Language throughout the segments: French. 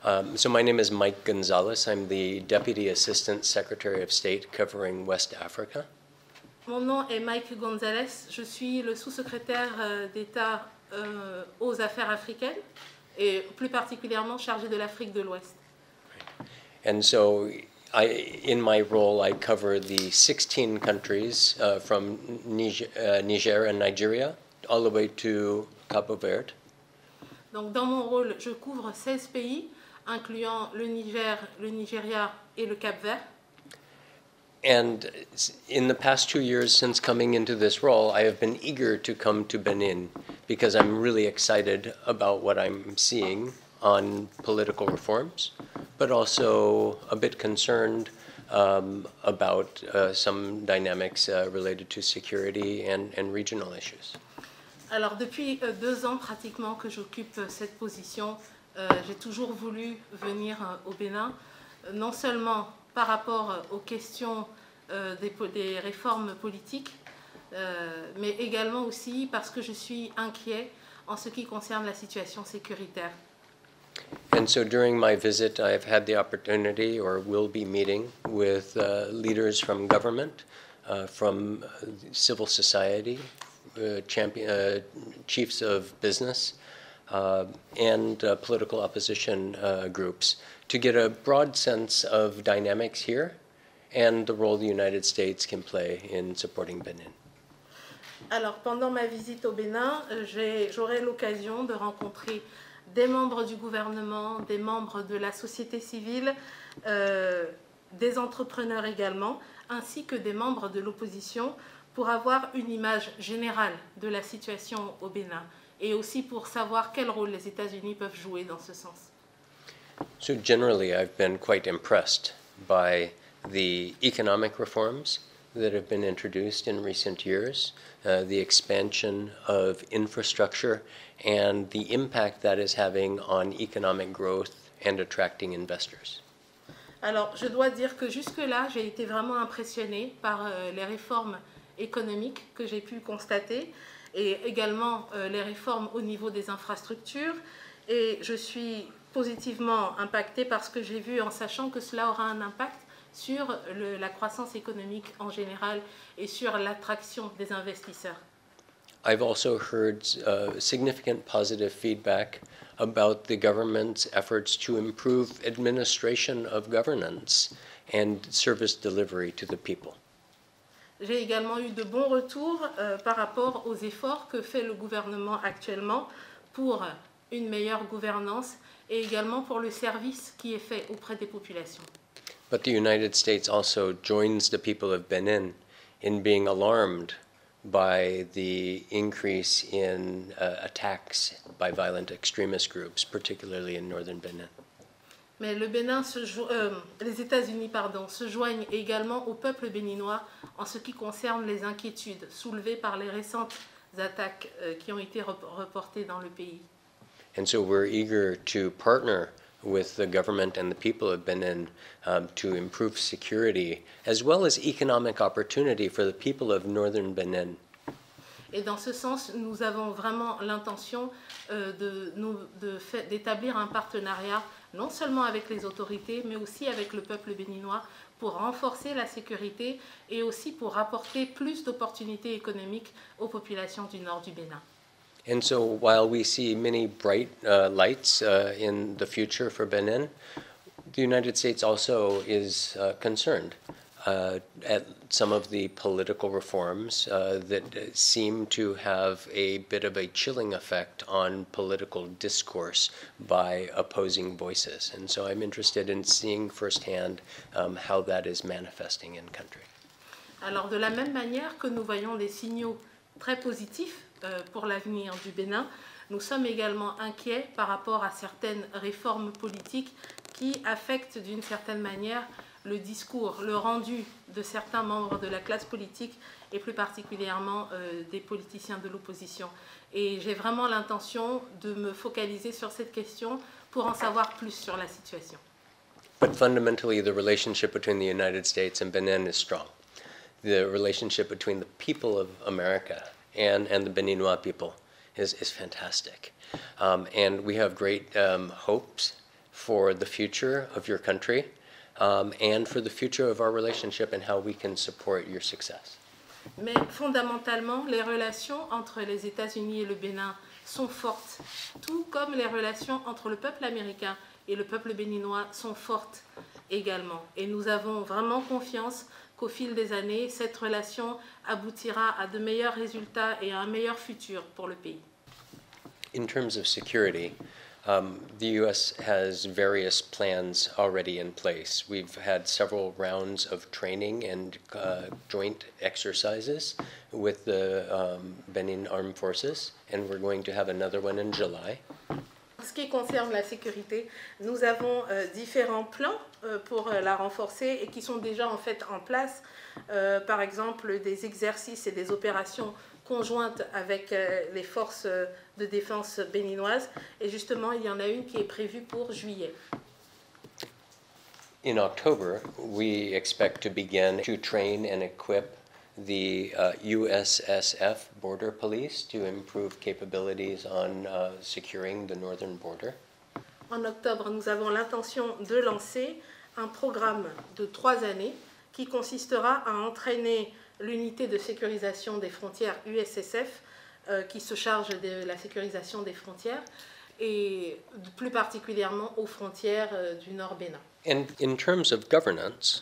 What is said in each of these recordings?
So my name is Mike Gonzalez. I'm the Deputy Assistant Secretary of State covering West Africa. Mon nom est Mike Gonzalez. Je suis le sous-secrétaire d'État aux affaires africaines et plus particulièrement chargé de l'Afrique de l'Ouest. And so in my role, I cover the 16 countries from Niger and Nigeria all the way to Cabo Verde. Donc dans mon rôle, je couvre 16 pays, incluant le Niger, le Nigeria et le Cap-Vert. And in the past 2 years since coming into this role, I have been eager to come to Benin because I'm really excited about what I'm seeing on political reforms, but also a bit concerned about some dynamics related to security and regional issues. Alors depuis 2 ans pratiquement que j'occupe cette position, j'ai toujours voulu venir au Bénin, non seulement par rapport aux questions des réformes politiques, mais également aussi parce que je suis inquiet en ce qui concerne la situation sécuritaire. And so during my visit, I have had the opportunity or will be meeting with leaders from government, from civil society, chiefs of business, and political opposition groups to get a broad sense of dynamics here and the role the United States can play in supporting Benin. Alors, pendant ma visite au Bénin, j'aurai l'occasion de rencontrer des membres du gouvernement, des membres de la société civile, des entrepreneurs également, ainsi que des membres de l'opposition pour avoir une image générale de la situation au Bénin et aussi pour savoir quel rôle les États-Unis peuvent jouer dans ce sens. So generally, I've been quite impressed by the economic reforms that have been introduced in recent years, the expansion of infrastructure, and the impact that is having on economic growth and attracting investors. Alors, je dois dire que jusque-là, j'ai été vraiment impressionnée par les réformes économiques que j'ai pu constater et également les réformes au niveau des infrastructures. Et je suis positivement impactée par ce que j'ai vu en sachant que cela aura un impact sur la croissance économique en général et sur l'attraction des investisseurs. I've also heard significant positive feedback about the government's efforts to improve administration of governance and service delivery to the people. J'ai également eu de bons retours par rapport aux efforts que fait le gouvernement actuellement pour une meilleure gouvernance et également pour le service qui est fait auprès des populations. But the United States also joins the people of Benin in being alarmed by the increase in attacks by violent extremist groups, particularly in northern Benin. Mais le Bénin les États-Unis se joignent également au peuple béninois en ce qui concerne les inquiétudes soulevées par les récentes attaques qui ont été reportées dans le pays. And so we're eager to partner with the government and the people of Benin to improve security as well as economic opportunity for the people of northern Benin. Et dans ce sens, nous avons vraiment l'intention d'établir un partenariat non seulement avec les autorités, mais aussi avec le peuple béninois pour renforcer la sécurité et aussi pour apporter plus d'opportunités économiques aux populations du nord du Bénin. And so while we see many bright lights in the future for Benin, the United States also is concerned at some of the political reforms that seem to have a bit of a chilling effect on political discourse by opposing voices. And so I'm interested in seeing firsthand how that is manifesting in country. Alors de la même manière que nous voyons des signaux très positifs pour l'avenir du Bénin, nous sommes également inquiets par rapport à certaines réformes politiques qui affectent d'une certaine manière le discours, le rendu de certains membres de la classe politique et plus particulièrement des politiciens de l'opposition. Et j'ai vraiment l'intention de me focaliser sur cette question pour en savoir plus sur la situation. But fundamentally, the relationship between the United States and Benin is strong. The relationship between the people of America and the Beninois people is fantastic. And we have great hopes for the future of your country and for the future of our relationship and how we can support your success. Mais fondamentalement, les relations entre les États-Unis et le Bénin sont fortes, tout comme les relations entre le peuple américain et le peuple béninois sont fortes également. Et nous avons vraiment confiance qu'au fil des années, cette relation aboutira à de meilleurs résultats et à un meilleur futur pour le pays. In terms of security, the U.S. has various plans already in place. We've had several rounds of training and joint exercises with the Benin Armed Forces, and we're going to have another one in July. En ce qui concerne la sécurité, nous avons différents plans pour la renforcer et qui sont déjà en fait en place. Par exemple, des exercices et des opérations conjointes avec les forces de défense béninoises. Et justement, il y en a une qui est prévue pour juillet. In October, we expect to begin to train and equip the USSF Border Police to improve capabilities on securing the northern border. En octobre, nous avons l'intention de lancer un programme de 3 années qui consistera à entraîner l'unité de sécurisation des frontières USSF qui se charge de la sécurisation des frontières et plus particulièrement aux frontières du Nord Bénin. And in terms of governance,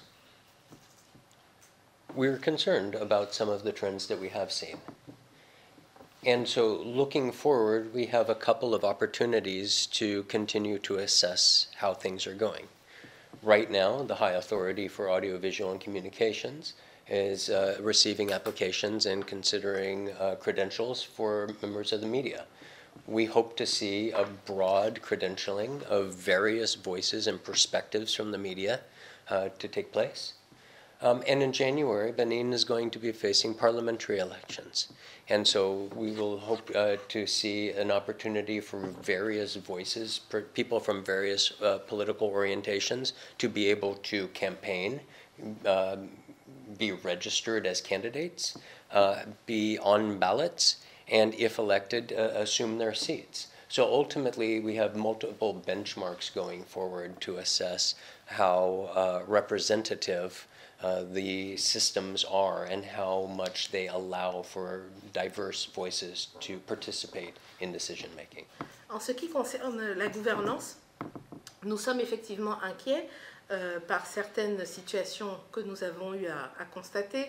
we're concerned about some of the trends that we have seen. And so looking forward, we have a couple of opportunities to continue to assess how things are going. Right now, the High Authority for Audiovisual and Communications is receiving applications and considering credentials for members of the media. We hope to see a broad credentialing of various voices and perspectives from the media to take place. And in January, Benin is going to be facing parliamentary elections. And so we will hope to see an opportunity for various voices, people from various political orientations, to be able to campaign, be registered as candidates, be on ballots, and if elected, assume their seats. So ultimately, we have multiple benchmarks going forward to assess how representative the systems are and how much they allow for diverse voices to participate in decision making. En ce qui concerne la gouvernance, nous sommes effectivement inquiets par certaines situations que nous avons eu à constater.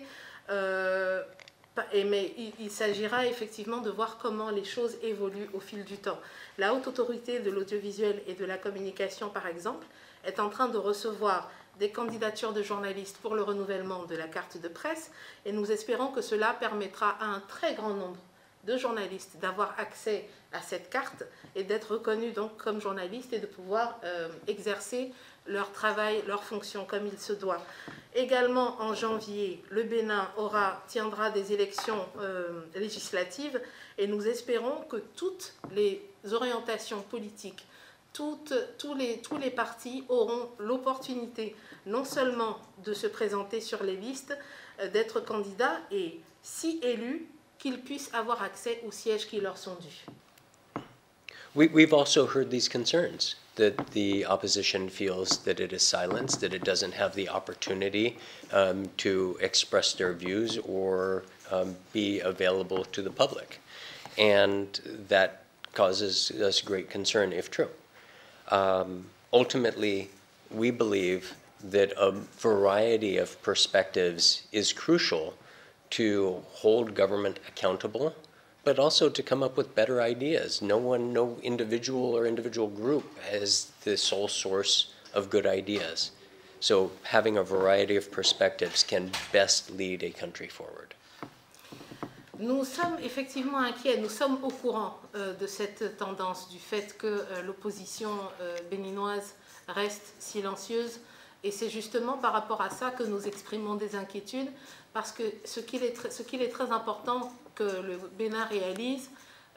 Mais il s'agira effectivement de voir comment les choses évoluent au fil du temps. La Haute Autorité de l'audiovisuel et de la communication, par exemple, est en train de recevoir des candidatures de journalistes pour le renouvellement de la carte de presse et nous espérons que cela permettra à un très grand nombre de journalistes d'avoir accès à cette carte et d'être reconnus donc comme journalistes et de pouvoir exercer leur travail, leur fonction comme il se doit. Également en janvier, le Bénin tiendra des élections législatives et nous espérons que toutes les orientations politiques, tous les partis auront l'opportunité non seulement de se présenter sur les listes, d'être candidats et, si élus, qu'ils puissent avoir accès aux sièges qui leur sont dus. We've also heard these concerns, that the opposition feels that it is silenced, that it doesn't have the opportunity to express their views or be available to the public. And that causes us great concern if true. Ultimately, we believe that a variety of perspectives is crucial to hold government accountable, but also to come up with better ideas. No individual or individual group has the sole source of good ideas. So having a variety of perspectives can best lead a country forward. Nous sommes effectivement inquiets, nous sommes au courant de cette tendance, du fait que l'opposition béninoise reste silencieuse. Et c'est justement par rapport à ça que nous exprimons des inquiétudes, parce que ce qu'il est très important que le Bénin réalise,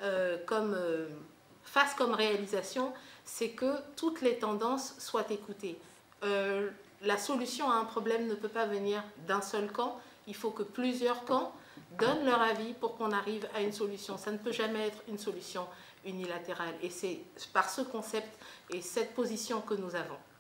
fasse comme réalisation, c'est que toutes les tendances soient écoutées. La solution à un problème ne peut pas venir d'un seul camp, il faut que plusieurs camps donnent leur avis pour qu'on arrive à une solution. Ça ne peut jamais être une solution unilatérale. Et c'est par ce concept et cette position que nous avons.